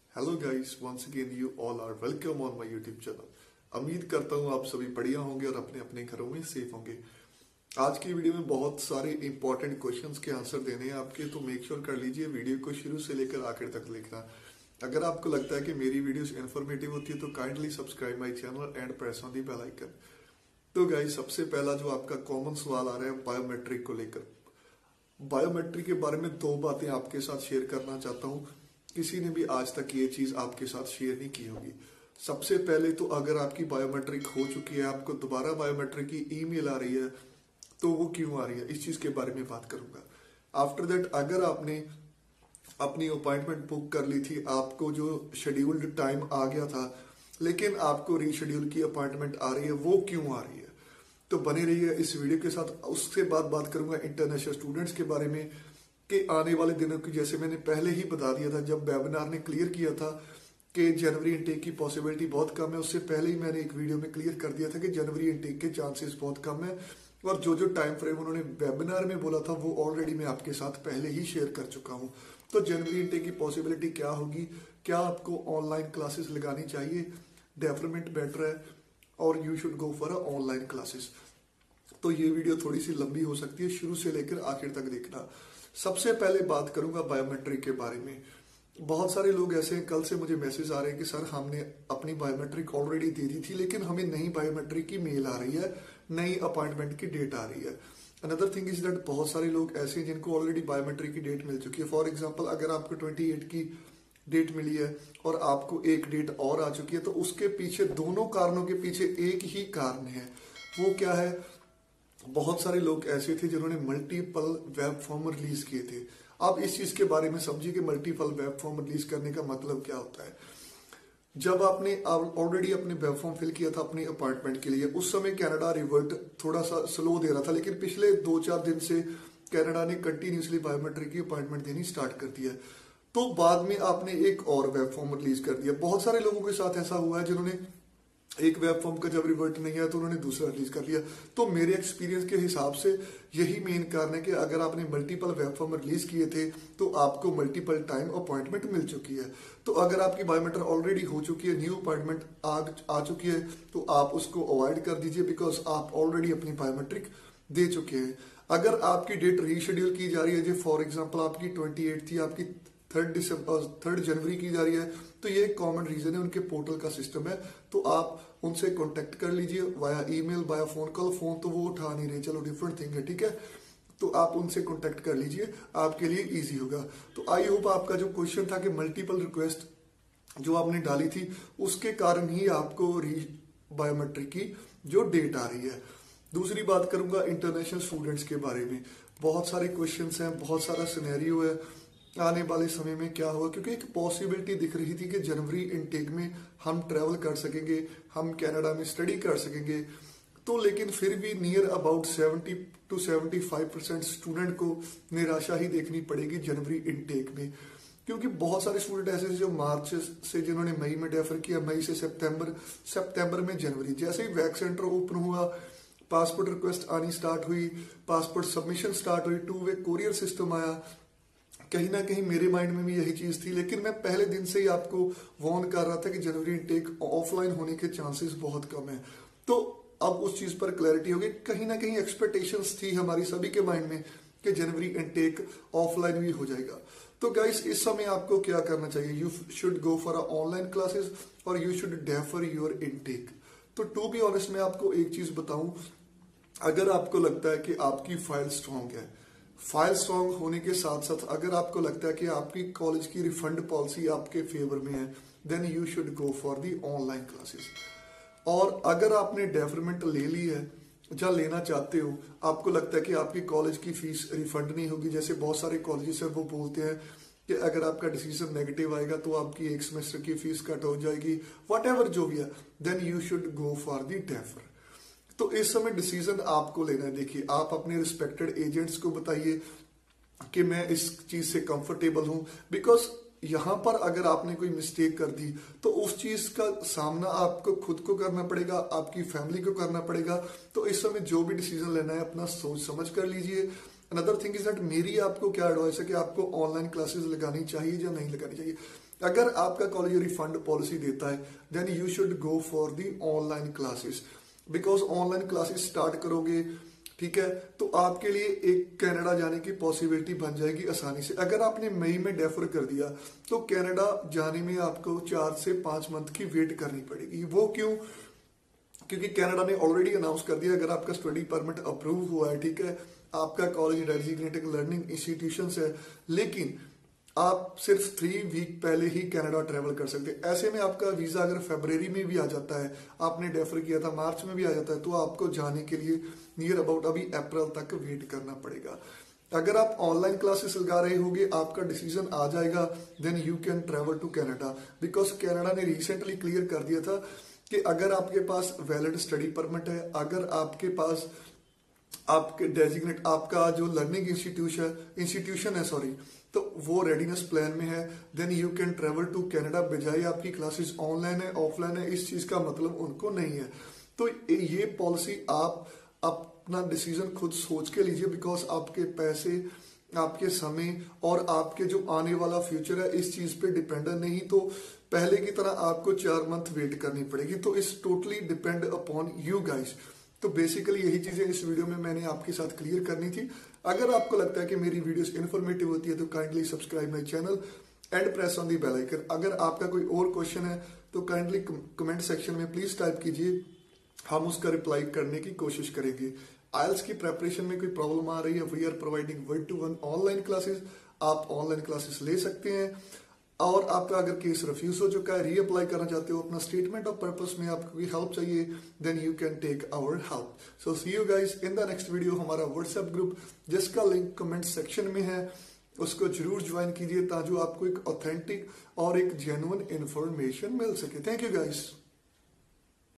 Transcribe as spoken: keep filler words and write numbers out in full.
Hello guys, once again you all are welcome on my YouTube channel. उम्मीद करता हूँ आप सभी बढ़िया होंगे और अपने अपने घरों में सेफ होंगे। आज की वीडियो में बहुत सारे इंपॉर्टेंट क्वेश्चंस के आंसर देने हैं आपके, तो मेक श्योर कर लीजिए वीडियो को शुरू से लेकर आखिर तक देखना। अगर आपको लगता है कि मेरी वीडियोस इन्फॉर्मेटिव होती है तो kindly subscribe my channel and press on the bell icon. तो गाइस, सबसे पहला जो आपका कॉमन सवाल आ रहा है बायोमेट्रिक को लेकर। बायोमेट्रिक के बारे में दो बातें आपके साथ शेयर करना चाहता हूँ। किसी ने भी आज तक ये चीज आपके साथ शेयर नहीं की होगी। सबसे पहले तो अगर आपकी बायोमेट्रिक हो चुकी है, आपको दोबारा बायोमेट्रिक की ईमेल आ रही है, तो वो क्यों आ रही है, इस चीज के बारे में बात करूंगा। आफ्टर दैट, अगर आपने अपनी अपॉइंटमेंट बुक कर ली थी, आपको जो शेड्यूल्ड टाइम आ गया था, लेकिन आपको रीशेड्यूल की अपॉइंटमेंट आ रही है, वो क्यों आ रही है, तो बने रहिए इस वीडियो के साथ। उसके बाद बात करूंगा इंटरनेशनल स्टूडेंट्स के बारे में कि आने वाले दिनों की, जैसे मैंने पहले ही बता दिया था जब वेबिनार ने क्लियर किया था कि जनवरी इनटेक की पॉसिबिलिटी बहुत कम है, उससे पहले ही मैंने एक वीडियो में क्लियर कर दिया था कि जनवरी इनटेक के चांसेस बहुत कम है। और जो जो टाइम फ्रेम उन्होंने वेबिनार में बोला था वो ऑलरेडी मैं आपके साथ पहले ही शेयर कर चुका हूँ। तो जनवरी इनटेक की पॉसिबिलिटी क्या होगी, क्या आपको ऑनलाइन क्लासेस लगानी चाहिए, डेवलपमेंट बेटर है और you should go for a online classes. तो ये वीडियो थोड़ी सी लंबी हो सकती है, शुरू से लेकर आखिर तक देखना। सबसे पहले बात करूंगा बायोमेट्रिक के बारे में। बहुत सारे लोग ऐसे हैं, कल से मुझे मैसेज आ रहे हैं कि सर हमने अपनी बायोमेट्रिक ऑलरेडी दे दी थी लेकिन हमें नई बायोमेट्रिक की मेल आ रही है, नई अपॉइंटमेंट की डेट आ रही है। अनदर थिंग इज दैट बहुत सारे लोग ऐसे हैं जिनको ऑलरेडी बायोमेट्रिक की डेट मिल चुकी है। फॉर एग्जाम्पल, अगर आपको अट्ठाईस की डेट मिली है और आपको एक डेट और आ चुकी है, तो उसके पीछे, दोनों कारणों के पीछे एक ही कारण है। वो क्या है? बहुत सारे लोग ऐसे थे जिन्होंने मल्टीपल वेब फॉर्म रिलीज किए थे। आप इस चीज के बारे में समझिए कि मल्टीपल वेब फॉर्म रिलीज करने का मतलब क्या होता है। जब आपने ऑलरेडी अपने वेब फॉर्म फिल किया था अपनी अपॉइंटमेंट के लिए, उस समय कनाडा रिवर्ट थोड़ा सा स्लो दे रहा था, लेकिन पिछले दो चार दिन से कनाडा ने कंटिन्यूसली बायोमेट्रिक की अपॉइंटमेंट देनी स्टार्ट कर दिया। तो बाद में आपने एक और वेब फॉर्म रिलीज कर दिया। बहुत सारे लोगों के साथ ऐसा हुआ है जिन्होंने एक वेब फॉर्म का जब रिवर्ट नहीं आया तो उन्होंने दूसरा रिलीज कर लिया। तो मेरे एक्सपीरियंस के हिसाब से यही मेन कारण है कि अगर आपने मल्टीपल वेब फॉर्म रिलीज किए थे तो आपको मल्टीपल टाइम अपॉइंटमेंट मिल चुकी है। तो अगर आपकी बायोमेट्रिक ऑलरेडी हो चुकी है, न्यू अपॉइंटमेंट आ, आ चुकी है, तो आप उसको अवॉइड कर दीजिए, बिकॉज आप ऑलरेडी अपनी बायोमेट्रिक दे चुके हैं। अगर आपकी डेट रीशेड्यूल की जा रही है, जो फॉर एग्जाम्पल आपकी ट्वेंटी एट थी, आपकी थर्ड दिसंबर थर्ड जनवरी की जा रही है, तो ये एक कॉमन रीजन है, उनके पोर्टल का सिस्टम है। तो आप उनसे कांटेक्ट कर लीजिए via email, via phone call. Phone तो वो उठा नहीं रहे, चलो डिफरेंट थिंग है, ठीक है। तो आप उनसे कांटेक्ट कर लीजिए, आपके लिए इजी होगा। तो आई होप आपका जो क्वेश्चन था कि मल्टीपल रिक्वेस्ट जो आपने डाली थी उसके कारण ही आपको री बायोमेट्रिक की जो डेट आ रही है। दूसरी बात करूंगा इंटरनेशनल स्टूडेंट्स के बारे में। बहुत सारे क्वेश्चन हैं, बहुत सारा सिनेरियो है आने वाले समय में क्या होगा, क्योंकि एक पॉसिबिलिटी दिख रही थी कि जनवरी इनटेक में हम ट्रेवल कर सकेंगे, हम कनाडा में स्टडी कर सकेंगे। तो लेकिन फिर भी near about seventy two seventy five percent student को निराशा ही देखनी पड़ेगी जनवरी इनटेक में, क्योंकि बहुत सारे स्टूडेंट ऐसे जो मार्च से, जिन्होंने मई में डेफर किया, मई से सितंबर, सितंबर में जनवरी, जैसे ही वैक सेंटर ओपन हुआ, पासपोर्ट रिक्वेस्ट आनी स्टार्ट हुई, पासपोर्ट सबमिशन स्टार्ट हुई, टू वे कोरियर सिस्टम आया, कहीं ना कहीं मेरे माइंड में भी यही चीज थी। लेकिन मैं पहले दिन से ही आपको वार्न कर रहा था कि जनवरी इनटेक ऑफलाइन होने के चांसेस बहुत कम है। तो अब उस चीज पर क्लैरिटी हो गई। कहीं ना कहीं एक्सपेक्टेशंस थी हमारी सभी के माइंड में कि जनवरी इनटेक ऑफलाइन भी हो जाएगा। तो गाइस, इस समय आपको क्या करना चाहिए? You should go for a online classes और you should defer your intake. तो टू बी ऑनेस्ट, मैं आपको एक चीज बताऊं, अगर आपको लगता है कि आपकी फाइल स्ट्रांग है, फाइल स्ट्रांग होने के साथ साथ अगर आपको लगता है कि आपकी कॉलेज की रिफंड पॉलिसी आपके फेवर में है, then you should go for the online classes. और अगर आपने डेफरमेंट ले ली है या लेना चाहते हो, आपको लगता है कि आपकी कॉलेज की फीस रिफंड नहीं होगी, जैसे बहुत सारे कॉलेजेस है वो बोलते हैं कि अगर आपका डिसीजन नेगेटिव आएगा तो आपकी एक सेमेस्टर की फीस कट हो जाएगी, वट एवर जो भी है, then you should go for the defer. तो इस समय डिसीजन आपको लेना है। देखिए, आप अपने रिस्पेक्टेड एजेंट्स को बताइए कि मैं इस चीज से कंफर्टेबल हूं, बिकॉज यहां पर अगर आपने कोई मिस्टेक कर दी तो उस चीज का सामना आपको खुद को करना पड़ेगा, आपकी फैमिली को करना पड़ेगा। तो इस समय जो भी डिसीजन लेना है अपना सोच समझ कर लीजिए। अनदर थिंग इज दैट मेरी आपको क्या एडवाइस है कि आपको ऑनलाइन क्लासेस लगानी चाहिए या नहीं लगानी चाहिए। अगर आपका कॉलेज रिफंड पॉलिसी देता है then you should go for the online classes, because online classes start करोगे, ठीक है, तो आपके लिए एक कनाडा जाने की पॉसिबिलिटी बन जाएगी आसानी से। अगर आपने मई में डेफर कर दिया तो कनाडा जाने में आपको चार से पांच मंथ की वेट करनी पड़ेगी। वो क्यों? क्योंकि कनाडा ने ऑलरेडी अनाउंस कर दिया अगर आपका स्टडी परमिट अप्रूव हुआ है, ठीक है, आपका कॉलेज डेजिग्नेटेड लर्निंग इंस्टीट्यूशन है, लेकिन आप सिर्फ थ्री वीक पहले ही कनाडा ट्रेवल कर सकते हैं। ऐसे में आपका वीजा अगर फरवरी में भी आ जाता है, आपने डेफर किया था मार्च में भी आ जाता है, तो आपको जाने के लिए नियर अबाउट अभी अप्रैल तक वेट करना पड़ेगा। अगर आप ऑनलाइन क्लासेस लगा रहे होगे, आपका डिसीजन आ जाएगा, then you can travel to Canada, because Canada ने रिसेंटली क्लियर कर दिया था कि अगर आपके पास वैलिड स्टडी परमिट है, अगर आपके पास आपके डेजिग्नेट आपका जो लर्निंग इंस्टीट्यूशन है इंस्टीट्यूशन है सॉरी तो वो रेडीनेस प्लान में है, then you can travel to Canada. बजाय आपकी क्लासेस ऑनलाइन है ऑफलाइन है, इस चीज का मतलब उनको नहीं है। तो ये पॉलिसी आप अपना डिसीजन खुद सोच के लीजिए, बिकॉज आपके पैसे, आपके समय और आपके जो आने वाला फ्यूचर है इस चीज पे डिपेंडेंट नहीं तो पहले की तरह आपको चार मंथ वेट करनी पड़ेगी। तो इस totally depend upon you guys. तो बेसिकली यही चीजें इस वीडियो में मैंने आपके साथ क्लियर करनी थी। अगर आपको लगता है कि मेरी वीडियोस इन्फॉर्मेटिव होती है तो kindly subscribe my channel and press on the bell icon. अगर आपका कोई और क्वेश्चन है तो काइंडली कमेंट सेक्शन में प्लीज टाइप कीजिए, हम उसका रिप्लाई करने की कोशिश करेंगे। आइल्स की प्रेपरेशन में कोई प्रॉब्लम आ रही है, we are providing one to one online classes, आप ऑनलाइन क्लासेस ले सकते हैं। और आपका अगर केस रिफ्यूज हो चुका है, रीअप्लाई करना चाहते हो, अपना स्टेटमेंट ऑफ पर्पस में आपको कोई हेल्प चाहिए, then you can take our help. So see you guys in the next video. हमारा व्हाट्सएप ग्रुप जिसका लिंक कमेंट सेक्शन में है उसको जरूर ज्वाइन कीजिए ताकि आपको एक ऑथेंटिक और एक जेन्युइन इंफॉर्मेशन मिल सके। Thank you guys.